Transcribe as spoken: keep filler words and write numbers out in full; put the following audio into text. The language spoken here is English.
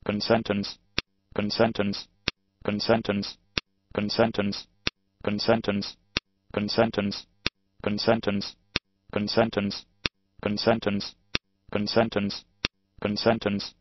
consentience, consentience, consentience, consentience, consentience, consentience, consentience, consentience, consentience, consentience, consentience,